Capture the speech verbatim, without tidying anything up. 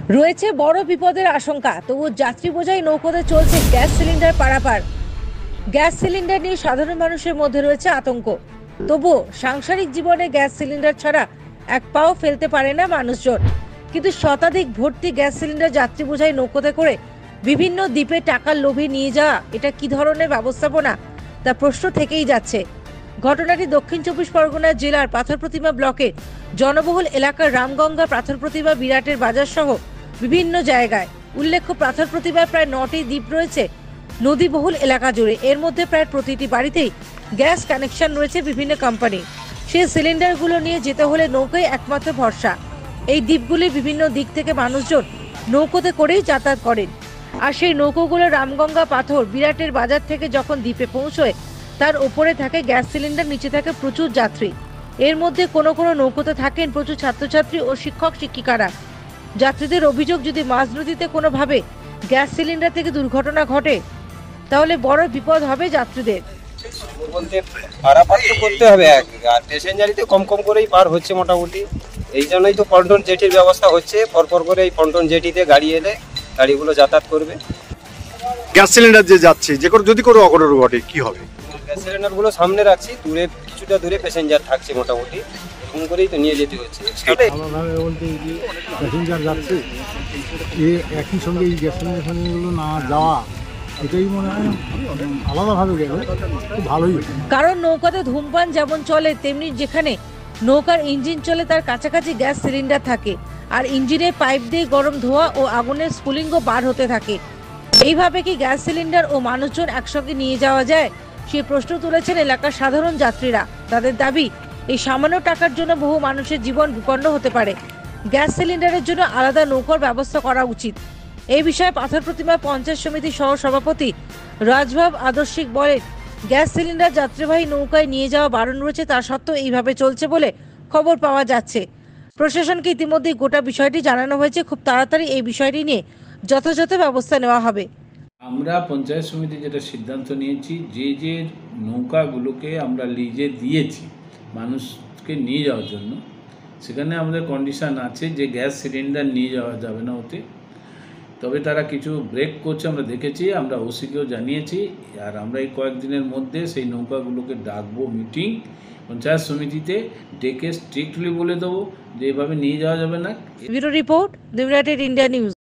রয়েছে বড় বিপদের আশঙ্কা, তবু যাত্রী বোঝাই নৌকোতে চলছে গ্যাস সিলিন্ডার পারাপার। গ্যাস সিলিন্ডার নিয়ে সাধারণ মানুষের মধ্যে রয়েছে আতঙ্ক। তবুও সাংসারিক জীবনে গ্যাস সিলিন্ডার ছাড়া এক পাও ফেলতে পারে না মানুষজন। কিন্তু শতাধিক ভর্তি গ্যাস সিলিন্ডার যাত্রী বোঝাই নৌকোতে করে বিভিন্ন দ্বীপে টাকার লোভে নিয়ে যাওয়া, এটা কি ধরনের ব্যবস্থাপনা, তা প্রশ্ন থেকেই যাচ্ছে। ঘটনাটি দক্ষিণ চব্বিশ পরগনা জেলার পাথর প্রতিমা ব্লকের জনবহুল এলাকার রামগঙ্গা, পাথর প্রতিমা, বিরাটের বাজার সহ বিভিন্ন জায়গায়। উল্লেখ্য, পাথর প্রতিমায় প্রায় নটি দ্বীপ রয়েছে নদীবহুল এলাকা জুড়ে। এর মধ্যে প্রায় প্রতিটি বাড়িতেই গ্যাস কানেকশন রয়েছে বিভিন্ন কোম্পানি। সেই সিলিন্ডারগুলো নিয়ে যেতে হলে নৌকায় একমাত্র ভরসা। এই দ্বীপগুলির বিভিন্ন দিক থেকে মানুষজন নৌকোতে করেই যাতায়াত করেন। আর সেই নৌকোগুলো রামগঙ্গা, পাথর, বিরাটের বাজার থেকে যখন দ্বীপে পৌঁছয়, তার উপরে থাকে গ্যাস সিলিন্ডার, নিচে থাকে প্রচুর যাত্রী। এর মধ্যে কোনো কোনো নৌকোতে থাকেন প্রচুর ছাত্রছাত্রী ও শিক্ষক শিক্ষিকারা। যাত্রীদের অভিযোগ, যদি মাঝ নদীতে কোনোভাবে গ্যাস সিলিন্ডার থেকে দুর্ঘটনা ঘটে, তাহলে বড় বিপদ হবে যাত্রীদের। বলতে পারাপার তো করতে হবে, এক আর প্যাসেঞ্জারিতে কম কম করেই পার হচ্ছে মোটামুটি। এই জন্যই তো পন্টন জেটির ব্যবস্থা হচ্ছে, পরপর করে এই পন্টন জেটিতে গাড়ি এলে গাড়িগুলো যাতায়াত করবে। গ্যাস সিলিন্ডার যে যাচ্ছে, যে কোনো যদি কোনো অঘটন ঘটে কি হবে? গ্যাস সিলিন্ডারগুলো সামনে রাখছি, দূরে কিছুটা দূরে প্যাসেঞ্জার থাকছে মোটামুটি, এরকম করেই তো নিয়ে যেতে হচ্ছে। ভালোভাবে বলতে এই যে প্যাসেঞ্জার যাচ্ছে, এ একই সঙ্গে এই গ্যাস সিলিন্ডারগুলো না যাওয়া, এটাই মনে হয় আলাদাভাবে গেলে খুব ভালোই হয়। কারণ নৌকাতে ধূমপান যেমন চলে, তেমনি যেখানে নৌকার ইঞ্জিন চলে তার কাছাকাছি গ্যাস সিলিন্ডার থাকে, আর ইঞ্জিনের পাইপ দিয়ে গরম ধোঁয়া ও আগুনের স্ফুলিঙ্গ বার হতে থাকে। এইভাবে কি গ্যাস সিলিন্ডার ও মানুষজন একসঙ্গে নিয়ে যাওয়া যায়, সে প্রশ্ন তুলেছেন এলাকার সাধারণ যাত্রীরা। তাদের দাবি, এই সামান্য টাকার জন্য বহু মানুষের জীবন বিপন্ন হতে পারে। গ্যাস সিলিন্ডারের জন্য আলাদা নৌকার ব্যবস্থা করা উচিত। এই বিষয়ে পাথর প্রতিমা পঞ্চায়েত সমিতির সহ সভাপতি রাজভাব আদর্শিক বলেন, গ্যাস সিলিন্ডার যাত্রীবাহী নৌকায় নিয়ে যাওয়া বারণ রয়েছে, তা সত্ত্বেও এইভাবে চলছে বলে খবর পাওয়া যাচ্ছে। প্রশাসনকে ইতিমধ্যেই গোটা বিষয়টি জানানো হয়েছে। খুব তাড়াতাড়ি এই বিষয়টি নিয়ে যথাযথ ব্যবস্থা নেওয়া হবে। আমরা পঞ্চায়েত সমিতি যেটা সিদ্ধান্ত নিয়েছি, যে যে নৌকাগুলোকে আমরা লিজে দিয়েছি মানুষকে নিয়ে যাওয়ার জন্য, সেখানে আমাদের কন্ডিশান আছে যে গ্যাস সিলিন্ডার নিয়ে যাওয়া যাবে না ওতে। তবে তারা কিছু ব্রেক করছে, আমরা দেখেছি, আমরা ওসিকেও জানিয়েছি। আর আমরা এই কয়েকদিনের মধ্যে সেই নৌকাগুলোকে ডাকবো মিটিং, পঞ্চায়েত সমিতিতে ডেকে স্ট্রিক্টলি বলে দেবো যে এভাবে নিয়ে যাওয়া যাবে না। Bureau report, the United India news.